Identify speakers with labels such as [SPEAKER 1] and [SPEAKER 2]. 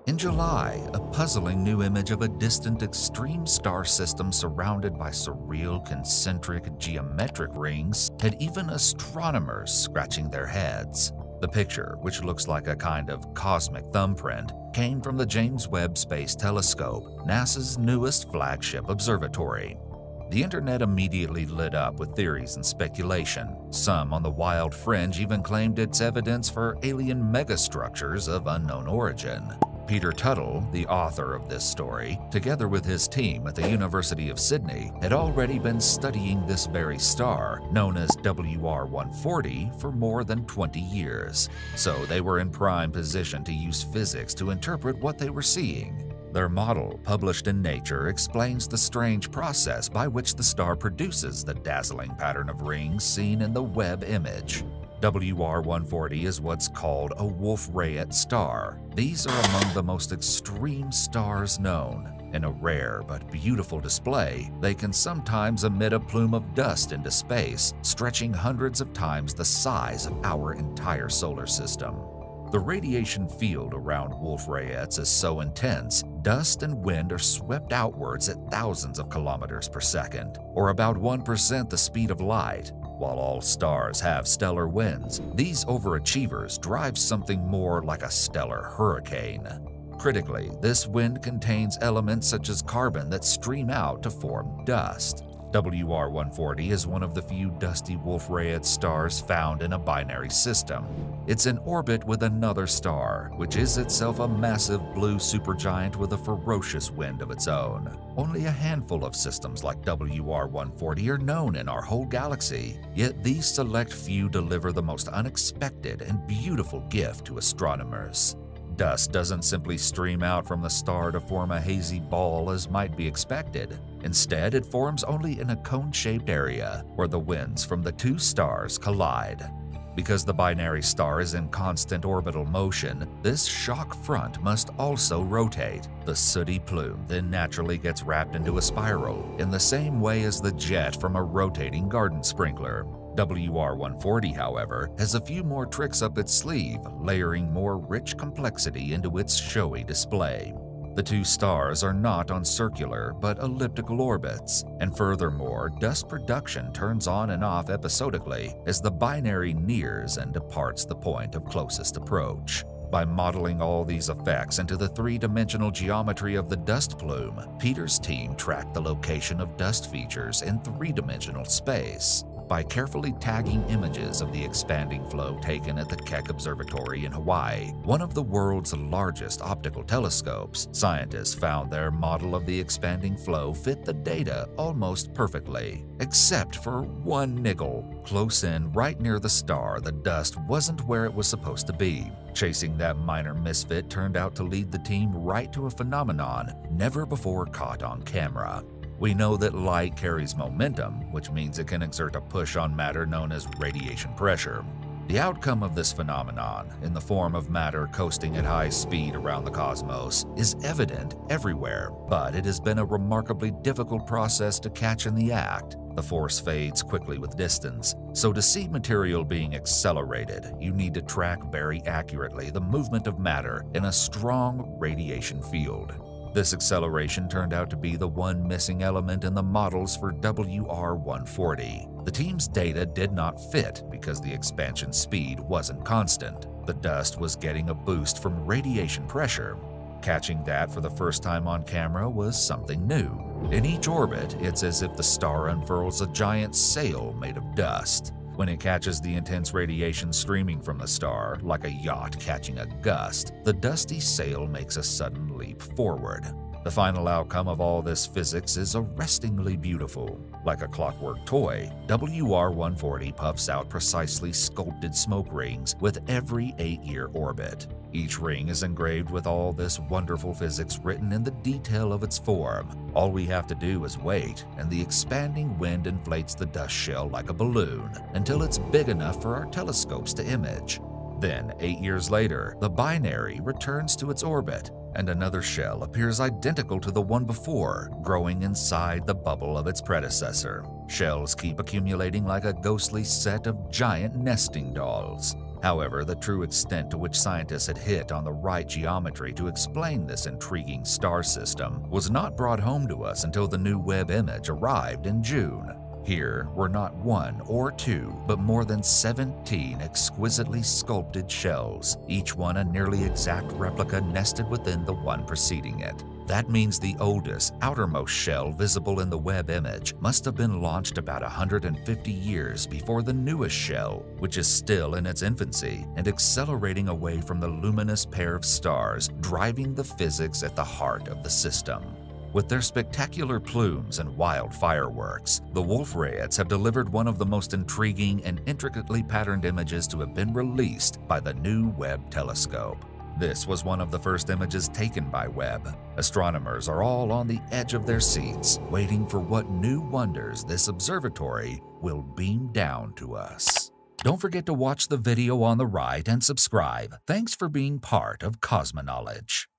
[SPEAKER 1] In July, a puzzling new image of a distant extreme star system surrounded by surreal concentric geometric rings had even astronomers scratching their heads. The picture, which looks like a kind of cosmic thumbprint, came from the James Webb Space Telescope, NASA's newest flagship observatory. The internet immediately lit up with theories and speculation. Some on the wild fringe even claimed it's evidence for alien megastructures of unknown origin. Peter Tuthill, the author of this story, together with his team at the University of Sydney, had already been studying this very star, known as WR140, for more than 20 years. So they were in prime position to use physics to interpret what they were seeing. Their model, published in Nature, explains the strange process by which the star produces the dazzling pattern of rings seen in the Webb image. WR140 is what's called a Wolf-Rayet star. These are among the most extreme stars known. In a rare but beautiful display, they can sometimes emit a plume of dust into space, stretching hundreds of times the size of our entire solar system. The radiation field around Wolf-Rayets is so intense, dust and wind are swept outwards at thousands of kilometers per second, or about 1% the speed of light. While all stars have stellar winds, these overachievers drive something more like a stellar hurricane. Critically, this wind contains elements such as carbon that stream out to form dust. WR140 is one of the few dusty Wolf-Rayet stars found in a binary system. It's in orbit with another star, which is itself a massive blue supergiant with a ferocious wind of its own. Only a handful of systems like WR140 are known in our whole galaxy, yet these select few deliver the most unexpected and beautiful gift to astronomers. Dust doesn't simply stream out from the star to form a hazy ball as might be expected. Instead, it forms only in a cone-shaped area where the winds from the two stars collide. Because the binary star is in constant orbital motion, this shock front must also rotate. The sooty plume then naturally gets wrapped into a spiral, in the same way as the jet from a rotating garden sprinkler. WR140, however, has a few more tricks up its sleeve, layering more rich complexity into its showy display. The two stars are not on circular but elliptical orbits, and furthermore, dust production turns on and off episodically as the binary nears and departs the point of closest approach. By modeling all these effects into the three-dimensional geometry of the dust plume, Peter's team tracked the location of dust features in three-dimensional space. By carefully tagging images of the expanding flow taken at the Keck Observatory in Hawaii, one of the world's largest optical telescopes, scientists found their model of the expanding flow fit the data almost perfectly, except for one niggle. Close in, right near the star, the dust wasn't where it was supposed to be. Chasing that minor misfit turned out to lead the team right to a phenomenon never before caught on camera. We know that light carries momentum, which means it can exert a push on matter known as radiation pressure. The outcome of this phenomenon, in the form of matter coasting at high speed around the cosmos, is evident everywhere, but it has been a remarkably difficult process to catch in the act. The force fades quickly with distance, so to see material being accelerated, you need to track very accurately the movement of matter in a strong radiation field. This acceleration turned out to be the one missing element in the models for WR140. The team's data did not fit because the expansion speed wasn't constant. The dust was getting a boost from radiation pressure. Catching that for the first time on camera was something new. In each orbit, it's as if the star unfurls a giant sail made of dust. When it catches the intense radiation streaming from the star, like a yacht catching a gust, the dusty sail makes a sudden leap forward. The final outcome of all this physics is arrestingly beautiful. Like a clockwork toy, WR140 puffs out precisely sculpted smoke rings with every 8-year orbit. Each ring is engraved with all this wonderful physics written in the detail of its form. All we have to do is wait, and the expanding wind inflates the dust shell like a balloon until it's big enough for our telescopes to image. Then, 8 years later, the binary returns to its orbit, and another shell appears identical to the one before, growing inside the bubble of its predecessor. Shells keep accumulating like a ghostly set of giant nesting dolls. However, the true extent to which scientists had hit on the right geometry to explain this intriguing star system was not brought home to us until the new Webb image arrived in June. Here were not one or two, but more than 17 exquisitely sculpted shells, each one a nearly exact replica nested within the one preceding it. That means the oldest, outermost shell visible in the Webb image must have been launched about 150 years before the newest shell, which is still in its infancy and accelerating away from the luminous pair of stars driving the physics at the heart of the system. With their spectacular plumes and wild fireworks, the Wolf-Rayets have delivered one of the most intriguing and intricately patterned images to have been released by the new Webb telescope. This was one of the first images taken by Webb. Astronomers are all on the edge of their seats, waiting for what new wonders this observatory will beam down to us. Don't forget to watch the video on the right and subscribe. Thanks for being part of Cosmoknowledge.